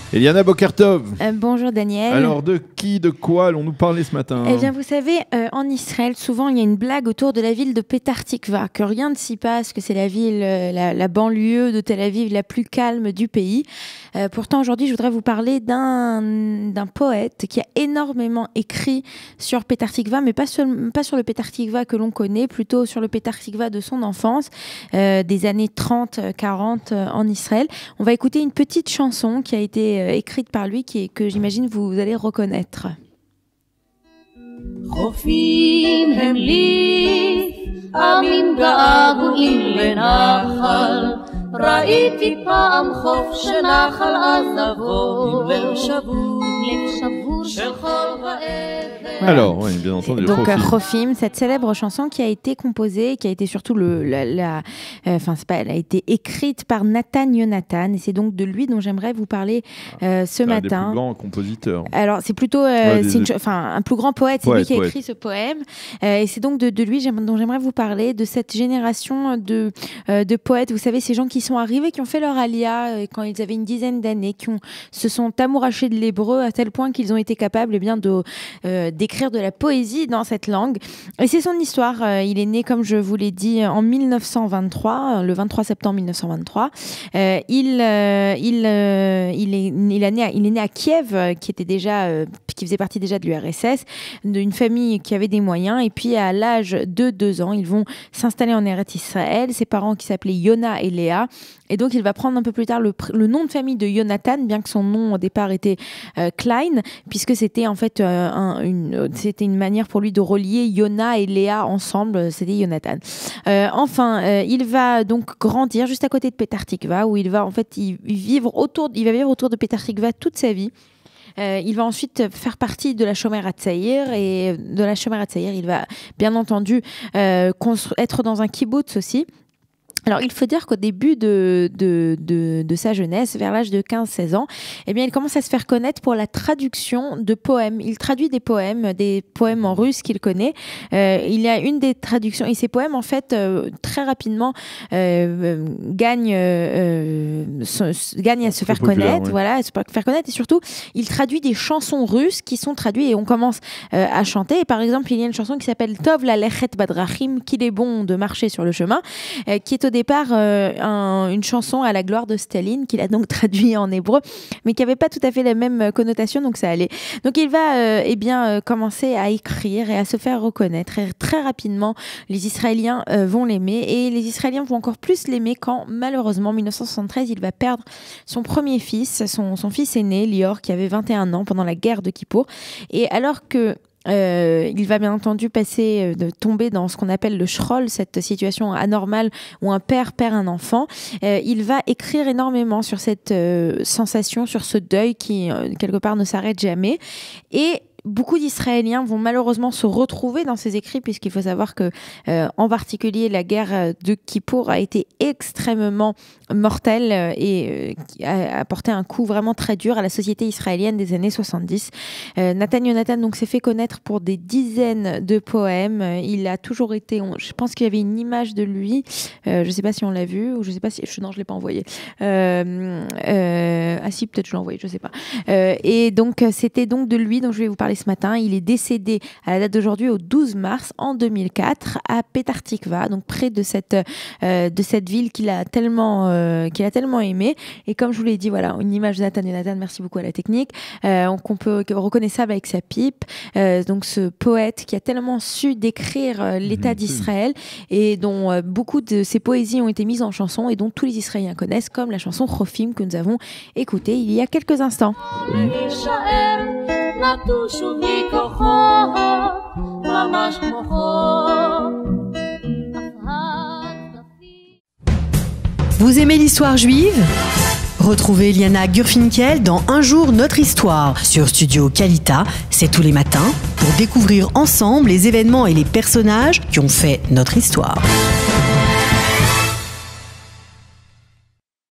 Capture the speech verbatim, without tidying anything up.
Eliana Bokertov. Euh, bonjour Daniel. Alors de qui, de quoi allons-nous parler ce matin? Eh bien vous savez, euh, en Israël, souvent il y a une blague autour de la ville de Petah Tikva, que rien ne s'y passe, que c'est la ville, euh, la, la banlieue de Tel Aviv la plus calme du pays. Euh, pourtant aujourd'hui je voudrais vous parler d'un, d'un poète qui a énormément écrit sur Petah Tikva, mais pas, seul, pas sur le Petah Tikva que l'on connaît, plutôt sur le Petah Tikva de son enfance, euh, des années trente quarante euh, en Israël. On va écouter une petite chanson qui a été euh, écrite par lui, qui est, que j'imagine vous, vous allez reconnaître. חופים הם לי, עמים געגועים לנחל, ראיתי פעם חוף שנחל עזבו, עם לב שבור, לב שבור של חול ואבן. Voilà. Alors, oui, bien entendu. Donc, Chofim. Chofim, cette célèbre chanson qui a été composée, qui a été surtout le, la, la, enfin, euh, c'est pas, elle a été écrite par Nathan Yonatan, et c'est donc de lui dont j'aimerais vous parler euh, ce un matin. Un des plus grands compositeurs. Alors, c'est plutôt, euh, ouais, c'est une, enfin, un plus grand poète, c'est poète, lui qui a poète. écrit ce poème, euh, et c'est donc de, de lui dont j'aimerais vous parler, de cette génération de, euh, de poètes. Vous savez, ces gens qui sont arrivés, qui ont fait leur alia euh, quand ils avaient une dizaine d'années, qui ont, se sont amourachés de l'hébreu à tel point qu'ils ont été capables, eh bien, de euh, d'écrire de la poésie dans cette langue. Et c'est son histoire. Il est né, comme je vous l'ai dit, en mille neuf cent vingt-trois, le vingt-trois septembre mille neuf cent vingt-trois. Euh, il, euh, il, euh, il, est, il, est né à, il est né à Kiev, qui était déjà, euh, qui faisait partie déjà de l'U R S S, d'une famille qui avait des moyens. Et puis, à l'âge de deux ans, ils vont s'installer en Eretz Israël. Ses parents qui s'appelaient Yona et Léa. Et donc, il va prendre un peu plus tard le, le nom de famille de Yonatan, bien que son nom au départ était euh, Klein, puisque c'était en fait euh, un, une, c'était une manière pour lui de relier Yona et Léa ensemble, c'était Yonatan. Euh, enfin, euh, il va donc grandir juste à côté de Petah Tikva, où il va en fait il, il vivre autour, il va vivre autour de Petah Tikva toute sa vie. Euh, il va ensuite faire partie de la Shomer HaTzaïr, et de la Shomer HaTzaïr, il va bien entendu euh, constru- être dans un kibbutz aussi. Alors, il faut dire qu'au début de, de, de, de sa jeunesse, vers l'âge de quinze seize ans, eh bien, il commence à se faire connaître pour la traduction de poèmes. Il traduit des poèmes, des poèmes en russe qu'il connaît. Euh, il y a une des traductions, et ces poèmes, en fait, euh, très rapidement, euh, gagnent, euh, se, gagnent à se faire populaire, connaître, ouais. voilà, à se faire connaître. Et surtout, il traduit des chansons russes qui sont traduites, et on commence euh, à chanter. Et par exemple, il y a une chanson qui s'appelle Tov la lechet badrachim, qu'il est bon de marcher sur le chemin, euh, qui est au départ euh, un, une chanson à la gloire de Staline, qu'il a donc traduit en hébreu, mais qui n'avait pas tout à fait la même connotation, donc ça allait. Donc il va euh, eh bien, euh, commencer à écrire et à se faire reconnaître. Et très rapidement, les Israéliens euh, vont l'aimer, et les Israéliens vont encore plus l'aimer quand, malheureusement, en mille neuf cent soixante-treize, il va perdre son premier fils, son, son fils aîné, Lior, qui avait vingt et un ans pendant la guerre de Kippour. Et alors que Euh, il va bien entendu passer, euh, de tomber dans ce qu'on appelle le shrol, cette situation anormale où un père perd un enfant. Euh, il va écrire énormément sur cette euh, sensation, sur ce deuil qui, euh, quelque part, ne s'arrête jamais. Et beaucoup d'Israéliens vont malheureusement se retrouver dans ces écrits, puisqu'il faut savoir que, euh, en particulier, la guerre de Kippour a été extrêmement mortelle et euh, a apporté un coup vraiment très dur à la société israélienne des années soixante-dix. Euh, Nathan Yonatan donc s'est fait connaître pour des dizaines de poèmes. Il a toujours été, on, je pense qu'il y avait une image de lui. Euh, je ne sais pas si on l'a vu, ou je ne sais pas si, non, je l'ai pas envoyé. Euh, euh, ah si, peut-être je l'ai envoyé, je ne sais pas. Euh, et donc c'était donc de lui dont je vais vous parler ce matin. Il est décédé à la date d'aujourd'hui, au douze mars en deux mille quatre, à Petah Tikva, donc près de cette euh, de cette ville qu'il a tellement euh, qu'il a tellement aimé. Et comme je vous l'ai dit, voilà, une image de Nathan Yonatan, merci beaucoup à la technique, euh, qu'on peut reconnaissable avec sa pipe. Euh, donc ce poète qui a tellement su décrire euh, l'État mmh, d'Israël, et dont euh, beaucoup de ses poésies ont été mises en chanson, et dont tous les Israéliens connaissent, comme la chanson Chofim que nous avons écoutée il y a quelques instants. Mmh. Vous aimez l'histoire juive? Retrouvez Eliana Gurfinkel dans Un jour notre histoire sur Studio Kalita, c'est tous les matins, pour découvrir ensemble les événements et les personnages qui ont fait notre histoire.